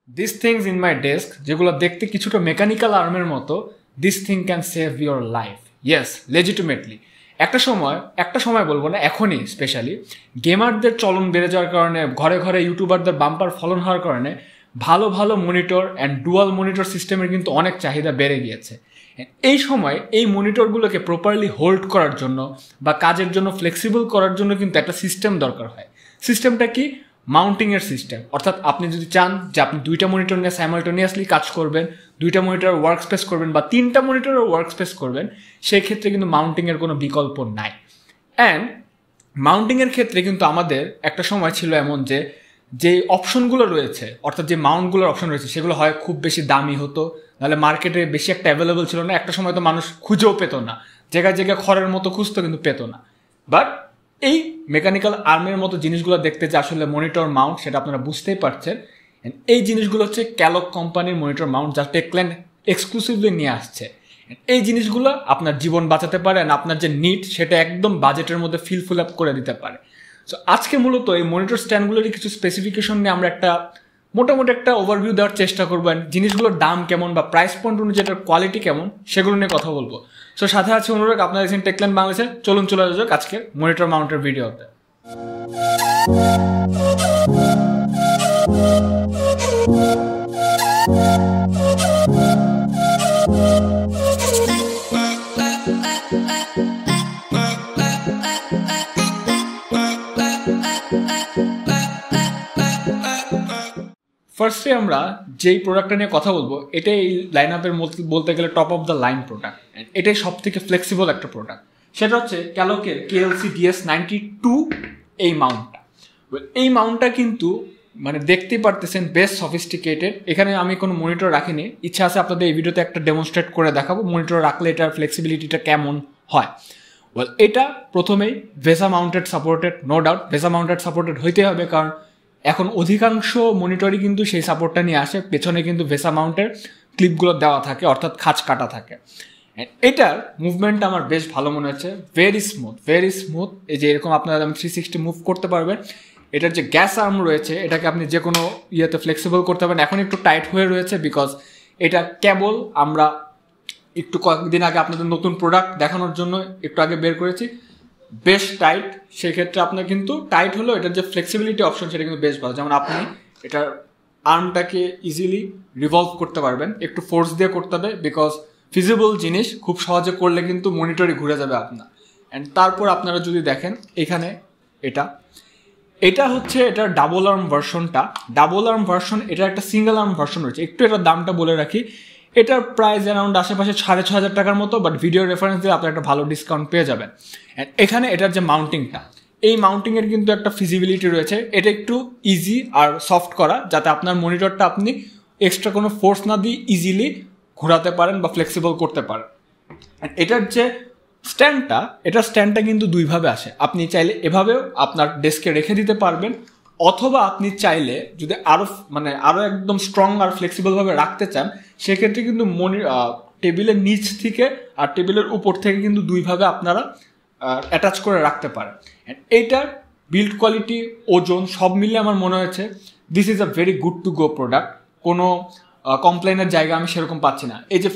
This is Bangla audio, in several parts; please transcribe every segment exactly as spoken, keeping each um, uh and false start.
This things in my desk যেগুলো দেখতে কিছুটা মেকানিক্যাল আর্মের মতো, this thing can save your life. Yes, legitimately একটা সময় একটা সময় বলবো না, এখনই স্পেশালি গেমারদের চলন বেড়ে যাওয়ার কারণে, ঘরে ঘরে ইউটিউবারদের বাম্পার ফলন হওয়ার কারণে ভালো ভালো মনিটর অ্যান্ড ডুয়াল মনিটর সিস্টেমের কিন্তু অনেক চাহিদা বেড়ে গিয়েছে। এই সময় এই মনিটরগুলোকে প্রপারলি হোল্ড করার জন্য বা কাজের জন্য ফ্লেক্সিবল করার জন্য কিন্তু একটা সিস্টেম দরকার হয়। সিস্টেমটা কি? মাউন্টিংয়ের সিস্টেম। অর্থাৎ আপনি যদি চান যে আপনি দুইটা মনিটর নিয়ে সাইমালটেনিয়াসলি কাজ করবেন, দুইটা মনিটর ওয়ার্ক স্পেস করবেন বা তিনটা মনিটরের ওয়ার্ক স্পেস করবেন, সেই ক্ষেত্রে কিন্তু মাউন্টিংয়ের কোনো বিকল্প নাই। অ্যান্ড মাউন্টিংয়ের ক্ষেত্রে কিন্তু আমাদের একটা সময় ছিল এমন যে যে অপশনগুলো রয়েছে, অর্থাৎ যে মাউন্টগুলোর অপশন রয়েছে, সেগুলো হয় খুব বেশি দামি হতো, নাহলে মার্কেটে বেশি একটা অ্যাভেলেবল ছিল না। একটা সময় তো মানুষ খুঁজেও পেত না, জায়গায় জায়গায় খড়ের মতো খুঁজতো কিন্তু পেত না। বাট এই মেকানিক্যাল আর্মের মতো জিনিসগুলো দেখতে যে আসলে মনিটর মাউন্ট, সেটা আপনারা বুঝতেই পারছেন। এই জিনিসগুলো হচ্ছে ক্যালক কোম্পানির মনিটর মাউন্ট, যা টেকল্যান্ড এক্সক্লুসিভলি নিয়ে আসছে। এই জিনিসগুলো আপনার জীবন বাঁচাতে পারে, আর আপনার যে নিড সেটা একদম বাজেটের মধ্যে ফিল ফুল আপ করে দিতে পারে। সো আজকে মূলত এই মনিটর স্ট্যান্ডগুলোরই কিছু স্পেসিফিকেশন নিয়ে আমরা একটা মোটামুটি একটা ওভারভিউ দেওয়ার চেষ্টা করবো, জিনিসগুলোর দাম কেমন বা প্রাইস পয়েন্ট অনুযায়ী এটার কোয়ালিটি কেমন সেগুলো নিয়ে কথা বলবো। সো সাথে আছে অনুরাগ, আপনারা দেখছেন টেকল্যান্ড বাংলাদেশে। চলুন চলে যাক আজকের মনিটর মাউন্টের ভিডিওতে। ফার্স্টে আমরা যেই প্রোডাক্টটা নিয়ে কথা বলবো, এটাই এই লাইন আপের বলতে গেলে top of the line product, এটাই সব থেকে ফ্লেক্সিবল একটা প্রোডাক্ট। সেটা হচ্ছে ক্যালকের কেএলসি ডিএস নাইনটি টু এই মাউন্টটা। এই মাউন্টটা কিন্তু মানে দেখতেই পারতেছেন বেশ সফিস্টিকেটেড। এখানে আমি কোনো মনিটর রাখিনি, ইচ্ছা আছে আপনাদের এই ভিডিওতে একটা ডেমনস্ট্রেট করে দেখাবো মনিটর রাখলে এটার ফ্লেক্সিবিলিটিটা কেমন হয়। ওয়েল, এটা প্রথমেই VESA mounted supported, no doubt VESA mounted supported হইতে হবে, কারণ এখন অধিকাংশ মনিটরই কিন্তু সেই সাপোর্টটা নিয়ে আসে। পেছনে কিন্তু ভেসা মাউন্টের ক্লিপগুলো দেওয়া থাকে, অর্থাৎ খাঁচ কাটা থাকে। এটার মুভমেন্টটা আমার বেশ ভালো মনে হচ্ছে, ভেরি স্মুথ ভেরি স্মুথ। এই যে এরকম আপনারা থ্রি সিক্সটি মুভ করতে পারবেন। এটার যে গ্যাস আর্ম রয়েছে, এটাকে আপনি যে কোনো ইয়েতে ফ্লেক্সিবল করতে পারেন। এখন একটু টাইট হয়ে রয়েছে বিকজ এটা কেবল আমরা একটু কয়েকদিন আগে আপনাদের নতুন প্রোডাক্ট দেখানোর জন্য একটু আগে বের করেছি, বেশ টাইট। সেক্ষেত্রে আপনার কিন্তু টাইট হলো এটার যে ফ্লেক্সিবিলিটি অপশন সেটা কিন্তু বেশ ভালো। যেমন আপনি এটার আর্মটাকে ইজিলি রিভলভ করতে পারবেন, একটু ফোর্স দিয়ে করতে হবে বিকজ ফিজিবল জিনিস খুব সহজে করলে কিন্তু মনিটরই ঘুরে যাবে আপনার। অ্যান্ড তারপর আপনারা যদি দেখেন এখানে এটা এটা হচ্ছে এটার ডাবল আর্ম ভার্সনটা। ডাবল আর্ম ভার্সন, এটা একটা সিঙ্গেল আর্ম ভার্সন রয়েছে। একটু এটার দামটা বলে রাখি, এটার প্রাইস অ্যারাউন্ড আশেপাশে সাড়ে ছ হাজার টাকার মতো, বাট ভিডিও রেফারেন্স দিয়ে আপনার একটা ভালো ডিসকাউন্ট পেয়ে যাবেন। অ্যান্ড এখানে এটার যে মাউন্টিংটা, এই মাউন্টিংয়ের কিন্তু একটা ফিজিবিলিটি রয়েছে। এটা একটু ইজি আর সফট করা, যাতে আপনার মনিটরটা আপনি এক্সট্রা কোনো ফোর্স না দিয়ে ইজিলি ঘোরাতে পারেন বা ফ্লেক্সিবল করতে পারেন। অ্যান্ড এটার যে স্ট্যান্ডটা, এটার স্ট্যান্ডটা কিন্তু দুইভাবে আসে। আপনি চাইলে এভাবেও আপনার ডেস্কে রেখে দিতে পারবেন, অথবা আপনি চাইলে যদি আরও মানে আরও একদম স্ট্রং আর ফ্লেক্সিবলভাবে রাখতে চান, সেক্ষেত্রে কিন্তু মনি টেবিলের নিচ থেকে আর টেবিলের উপর থেকে কিন্তু দুইভাবে আপনারা অ্যাটাচ করে রাখতে পারেন। এইটার বিল্ড কোয়ালিটি, ওজন সব মিলিয়ে আমার মনে হয়েছে this is a very good to go product. কোনো কমপ্লেনের জায়গা আমি সেরকম পাচ্ছি না। এই যে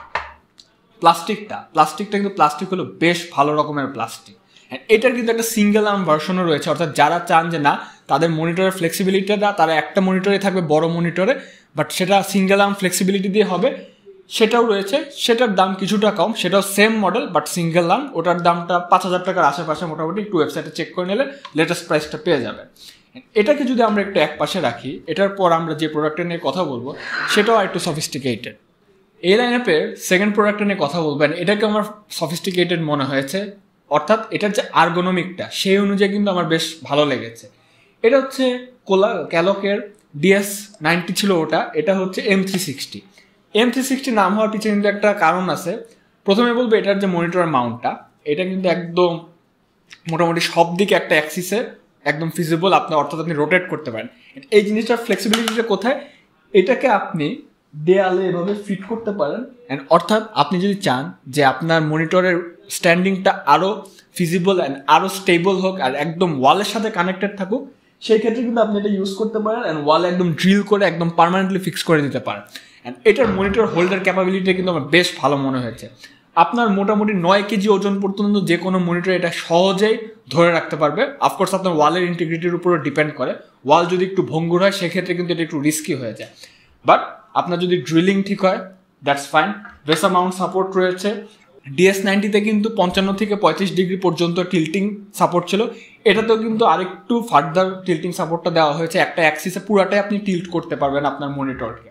প্লাস্টিকটা প্লাস্টিকটা কিন্তু প্লাস্টিক হলো বেশ ভালো রকমের প্লাস্টিক। অ্যান্ড এটার কিন্তু একটা সিঙ্গেল আর্ম ভার্সনও রয়েছে, অর্থাৎ যারা চান যে না তাদের মনিটরের ফ্লেক্সিবিলিটিটা তারা একটা মনিটরে থাকবে বড় মনিটরে, বাট সেটা সিঙ্গেল আর্ম ফ্লেক্সিবিলিটি দিয়ে হবে, সেটাও রয়েছে। সেটার দাম কিছুটা কম, সেটাও same model but single arm. ওটার দামটা পাঁচ হাজার টাকার আশেপাশে মোটামুটি, একটু ওয়েবসাইটে চেক করে নিলে লেটেস্ট প্রাইসটা পেয়ে যাবে। এটাকে যদি আমরা একটু এক পাশে রাখি, এটার পর আমরা যে প্রোডাক্টটা নিয়ে কথা বলবো সেটাও একটু সফিস্টিকেটেড। এই লাইন আপের সেকেন্ড প্রোডাক্টটা নিয়ে কথা বলবেন, এটাকে আমার সফিস্টিকেটেড মনে হয়েছে, অর্থাৎ এটার যে আর্গোনমিকটা সেই অনুযায়ী কিন্তু আমার বেশ ভালো লেগেছে। এটা হচ্ছে কোলা ক্যালকের ডিএস নাইনটি ছিল ওটা, এটা হচ্ছে M three sixty. M three sixty নাম হওয়ার পিছনে কিন্তু একটা কারণ আছে। প্রথমে বলবো এটার যে মনিটর মাউন্টটা, এটা কিন্তু একদম মোটামুটি সব দিকে একটা অ্যাক্সিসে একদম ফিজিবল, আপনি অর্থাৎ আপনি রোটেট করতে পারেন। এই জিনিসটার ফ্লেক্সিবিলিটিটা কোথায়? এটাকে আপনি দেয়ালে এভাবে ফিট করতে পারেন। অ্যান্ড অর্থাৎ আপনি যদি চান যে আপনার মনিটরের স্ট্যান্ডিংটা আরও ফিজিবল অ্যান্ড আরও স্টেবল হোক আর একদম ওয়ালের সাথে কানেক্টেড থাকুক, সেই ক্ষেত্রে কিন্তু আপনি এটা ইউজ করতে পারেন অ্যান্ড ওয়ালে একদম ড্রিল করে একদম পার্মানেন্টলি ফিক্স করে দিতে পারেন। অ্যান্ড এটার মনিটর হোল্ডার ক্যাপাবিলিটি কিন্তু আমার বেশ ভালো মনে হয়েছে। আপনার মোটামুটি নয় কেজি ওজন পর্যন্ত যে কোনো মনিটর এটা সহজেই ধরে রাখতে পারবে। অফকোর্স আপনার ওয়ালের ইন্টিগ্রিটির উপরে ডিপেন্ড করে, ওয়াল যদি একটু ভঙ্গুর হয় সেক্ষেত্রে কিন্তু এটা একটু রিস্কি হয়ে যায়, বাট আপনার যদি ড্রিলিং ঠিক হয় that's fine. VESA mount support রয়েছে। ডিএস নাইনটিতে কিন্তু পঞ্চান্ন থেকে পঁয়ত্রিশ ডিগ্রি পর্যন্ত টিল্টিং সাপোর্ট ছিল, এটাতেও কিন্তু আরেকটু ফার্দার টিল্টিং সাপোর্টটা দেওয়া হয়েছে। একটা অ্যাক্সিসে পুরাটাই আপনি টিল্ট করতে পারবেন আপনার মনিটরকে।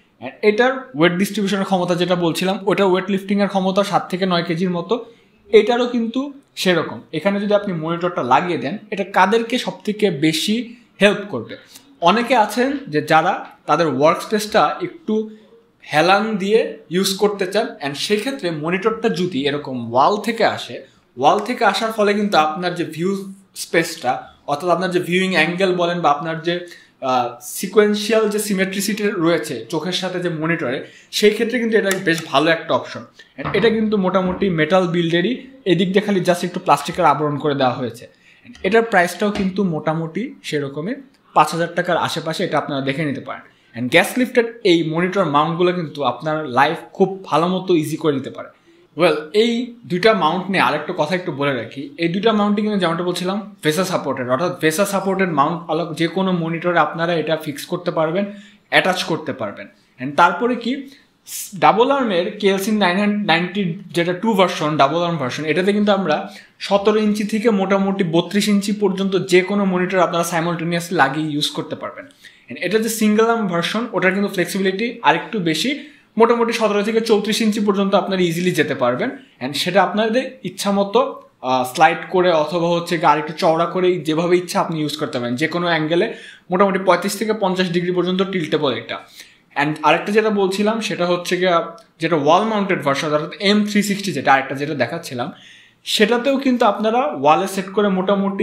এটার ওয়েট ডিস্ট্রিবিউশনের ক্ষমতা যেটা বলছিলাম, ওটার ওয়েট লিফটিংয়ের ক্ষমতা সাত থেকে নয় কেজির মতো, এটারও কিন্তু সেরকম। এখানে যদি আপনি মনিটরটা লাগিয়ে দেন, এটা কাদেরকে সব থেকে বেশি হেল্প করবে? অনেকে আছেন যে যারা তাদের ওয়ার্ক স্পেসটা একটু হেলান দিয়ে ইউজ করতে চান, অ্যান্ড সেক্ষেত্রে মনিটরটা যদি এরকম ওয়াল থেকে আসে, ওয়াল থেকে আসার ফলে কিন্তু আপনার যে ভিউ স্পেসটা, অর্থাৎ আপনার যে ভিউইং অ্যাঙ্গেল বলেন বা আপনার যে সিকোয়েন্সিয়াল যে সিমেট্রিসিটি রয়েছে চোখের সাথে যে মনিটরে, সেই ক্ষেত্রে কিন্তু এটা বেশ ভালো একটা অপশন। এটা কিন্তু মোটামুটি মেটাল বিল্ডেরই, এদিক দিয়ে খালি জাস্ট একটু প্লাস্টিকের আবরণ করে দেওয়া হয়েছে। এটার প্রাইসটাও কিন্তু মোটামুটি সেরকমই পাঁচ হাজার টাকার আশেপাশে, এটা আপনারা দেখে নিতে পারেন। অ্যান্ড গ্যাস লিফটেড এই মনিটর মাউন্টগুলো কিন্তু আপনার লাইফ খুব ভালো মতো ইজি করে দিতে পারে। ওয়েল, এই দুইটা মাউন্ট নিয়ে আরেকটা কথা একটু বলে রাখি। এই দুইটা মাউন্টই কিন্তু যেমনটা বলছিলাম ভেসা সাপোর্টেড, অর্থাৎ ভেসা সাপোর্টেড মাউন্ট আলাদা যে কোনো মনিটরে আপনারা এটা ফিক্স করতে পারবেন, অ্যাটাচ করতে পারবেন। অ্যান্ড তারপরে কি ডাবল আর্মের কেএলসি নাইন নাইনটি যেটা two version, double arm version, এটাতে কিন্তু আমরা সতেরো ইঞ্চি থেকে মোটামুটি বত্রিশ ইঞ্চি পর্যন্ত যে কোনো মনিটর আপনারা সাইমultaneously লাগিয়ে ইউজ করতে পারবেন। এটা যে সিঙ্গেল আর্ম ভার্সন, ওটার কিন্তু ফ্লেক্সিবিলিটি আরেকটু বেশি, মোটামুটি সতেরো থেকে চৌত্রিশ ইঞ্চি পর্যন্ত আপনারা ইজিলি যেতে পারবেন। অ্যান্ড সেটা আপনাদের ইচ্ছা মতো স্লাইড করে অথবা হচ্ছে আর একটু চওড়া করে যেভাবে ইচ্ছা আপনি ইউজ করতে পারেন, যে কোনো অ্যাঙ্গেলে মোটামুটি পঁয়ত্রিশ থেকে পঞ্চাশ ডিগ্রি পর্যন্ত টিল্টেবল এটা। অ্যান্ড আরেকটা যেটা বলছিলাম সেটা হচ্ছে গিয়ে যেটা ওয়াল মাউন্টেড ভার্সন, অর্থাৎ এম থ্রি সিক্সটি যেটা আরেকটা যেটা দেখাচ্ছিলাম, সেটাতেও কিন্তু আপনারা ওয়ালে সেট করে মোটামুটি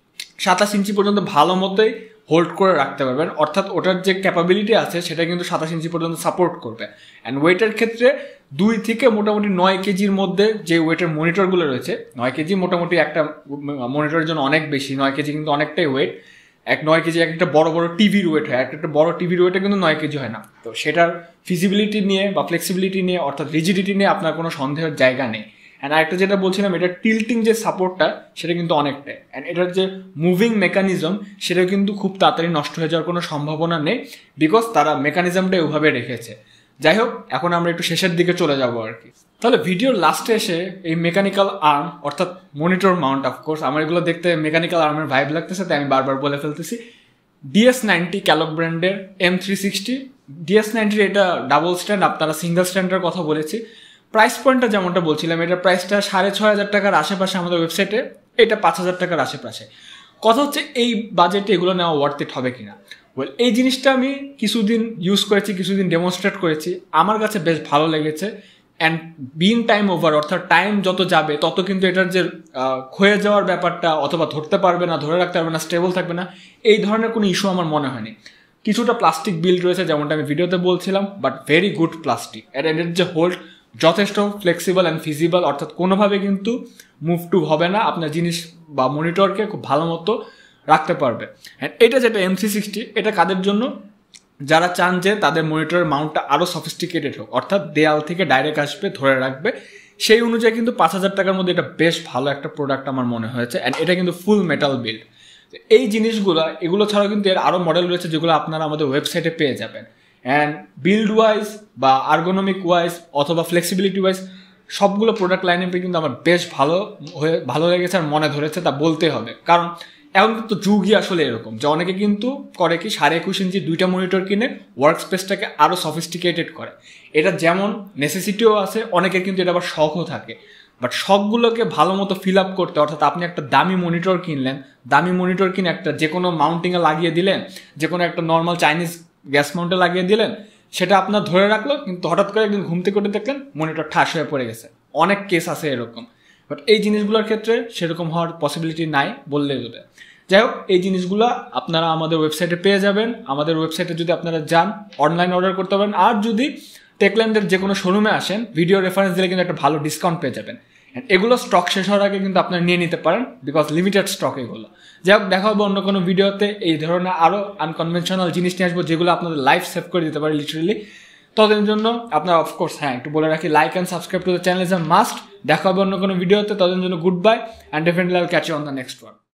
সাতাশ ইঞ্চি পর্যন্ত ভালো মতোই হোল্ড করে রাখতে পারবেন। অর্থাৎ ওটার যে ক্যাপাবিলিটি আছে সেটা কিন্তু সাতাশ ইঞ্চি পর্যন্ত সাপোর্ট করবে। অ্যান্ড ওয়েটের ক্ষেত্রে দুই থেকে মোটামুটি নয় কেজির মধ্যে যে ওয়েটের মনিটরগুলো রয়েছে, নয় কেজি মোটামুটি একটা মনিটরের জন্য অনেক বেশি, নয় কেজি কিন্তু অনেকটাই ওয়েট। এক নয় কেজি এক একটা বড় বড় টিভির ওয়েট হয়, একটা একটা বড় টিভির ওয়েটে কিন্তু নয় কেজি হয় না। তো সেটার ফিজিবিলিটি নিয়ে বা ফ্লেক্সিবিলিটি নিয়ে অর্থাৎ রিজিডিটি নিয়ে আপনার কোনো সন্দেহের জায়গা নেই। অ্যান্ড আরেকটা যেটা বলছিলাম, এটা টিল্টিং যে সাপোর্টটা সেটা কিন্তু অনেকটাই, অ্যান্ড এটার যে মুভিং মেকানিজম সেটা কিন্তু খুব তাড়াতাড়ি নষ্ট হয়ে যাওয়ার কোনো সম্ভাবনা নেই, বিকজ তারা মেকানিজমটা ওইভাবে রেখেছে। যাই হোক, এখন আমরা একটু শেষের দিকে চলে যাব আর কি। তাহলে ভিডিওর লাস্টে এসে এই মেকানিক্যাল আর্ম অর্থাৎ মনিটর মাউন্ট, অফকোর্স আমার এগুলো দেখতে মেকানিক্যাল আর্মের ভাইব লাগতেছে, তাই আমি বারবার বলে ফেলতেছি। ডিএস নাইনটি ক্যালক ব্র্যান্ডের এম থ্রি সিক্সটি, ডিএস নাইনটির এটা ডাবল স্ট্যান্ড, আপনারা সিঙ্গেল স্ট্যান্ডের কথা বলেছি। প্রাইস পয়েন্টটা যেমনটা বলছিলাম, এটার প্রাইসটা সাড়ে ছয় হাজার টাকার আশেপাশে আমাদের ওয়েবসাইটে, এটা পাঁচ হাজার টাকার আশেপাশে। কথা হচ্ছে এই বাজেটে এগুলো নেওয়া ওয়ার্থ ইট হবে কিনা। ওয়েল, এই জিনিসটা আমি কিছুদিন ইউজ করেছি, কিছুদিন ডেমনস্ট্রেট করেছি, আমার কাছে বেশ ভালো লেগেছে। অ্যান্ড বিন টাইম ওভার, অর্থাৎ টাইম যত যাবে তত কিন্তু এটার যে ক্ষয়ে যাওয়ার ব্যাপারটা, অথবা ধরতে পারবে না, ধরে রাখতে পারবে না, স্টেবল থাকবে না, এই ধরনের কোনো ইস্যু আমার মনে হয়নি। কিছুটা প্লাস্টিক বিল্ড রয়েছে যেমনটা আমি ভিডিওতে বলছিলাম, বাট ভেরি গুড প্লাস্টিক। এর এর যে হোল্ড যথেষ্ট ফ্লেক্সিবল অ্যান্ড ফিজিবল, অর্থাৎ কোনোভাবে কিন্তু মুভ টু হবে না, আপনার জিনিস বা মনিটরকে খুব ভালো মতো রাখতে পারবে। অ্যান্ড এটা যেটা এম থ্রি সিক্সটি, এটা কাদের জন্য? যারা চান যে তাদের মনিটরের মাউন্টটা আরও সফিস্টিকেটেড হোক, অর্থাৎ দেয়াল থেকে ডাইরেক্ট আসবে, ধরে রাখবে, সেই অনুযায়ী কিন্তু পাঁচ হাজার টাকার মধ্যে এটা বেশ ভালো একটা প্রোডাক্ট আমার মনে হয়েছে। অ্যান্ড এটা কিন্তু ফুল মেটাল বিল্ড। এই জিনিসগুলো, এগুলো ছাড়াও কিন্তু এর আরও মডেল রয়েছে যেগুলো আপনারা আমাদের ওয়েবসাইটে পেয়ে যাবেন। অ্যান্ড বিল্ড ওয়াইজ বা আর্গোনমিক ওয়াইজ অথবা ফ্লেক্সিবিলিটি ওয়াইজ সবগুলো প্রোডাক্ট লাইনআপে কিন্তু আমার বেশ ভালো হয়ে ভালো লেগেছে আর মনে ধরেছে, তা বলতে হবে। কারণ এখন কিন্তু যুগই আসলে এরকম যে অনেকে কিন্তু করে কি সাড়ে একুশ ইঞ্চি দুইটা মনিটর কিনে ওয়ার্ক স্পেসটাকে আরও সফিস্টিকেটেড করে। এটা যেমন নেসেসিটিও আছে, অনেকের কিন্তু এটা আবার শখও থাকে। বাট শখগুলোকে ভালো মতো ফিল আপ করতে, অর্থাৎ আপনি একটা দামি মনিটর কিনলেন, দামি মনিটর কিনে একটা যে কোনো মাউন্টিংয়ে লাগিয়ে দিলেন, যে কোনো একটা নর্মাল চাইনিজ গ্যাস মাউন্টে লাগিয়ে দিলেন, সেটা আপনার ধরে রাখলো, কিন্তু হঠাৎ করে একদিন ঘুমতে করে দেখলেন মনিটর ঠাস হয়ে পড়ে গেছে। অনেক কেস আছে এরকম। বাট এই জিনিসগুলোর ক্ষেত্রে সেরকম হওয়ার পসিবিলিটি নাই বললেই হবে। যাই হোক, এই জিনিসগুলো আপনারা আমাদের ওয়েবসাইটে পেয়ে যাবেন। আমাদের ওয়েবসাইটে যদি আপনারা যান, অনলাইন অর্ডার করতে পারেন, আর যদি টেকল্যান্ডের যে কোনো শোরুমে আসেন, ভিডিও রেফারেন্স দিলে কিন্তু একটা ভালো ডিসকাউন্ট পেয়ে যাবেন। এগুলো স্টক শেষ হওয়ার আগে কিন্তু আপনারা নিয়ে নিতে পারেন, বিকজ লিমিটেড স্টক এগুলো। যাই হোক, দেখা হবে অন্য কোনো ভিডিওতে এই ধরনের আরও আনকনভেনশনাল জিনিস নিয়ে আসবো যেগুলো আপনাদের লাইফ সেভ করে দিতে পারে লিটারেলি। ততদিনের জন্য আপনারা অফকোর্স হ্যাঁ একটু বলে রাখি, like and subscribe to the channel is a must. দেখা হবে অন্য কোনো ভিডিওতে, ততদিনের জন্য good bye and definitely I will catch you on the next one.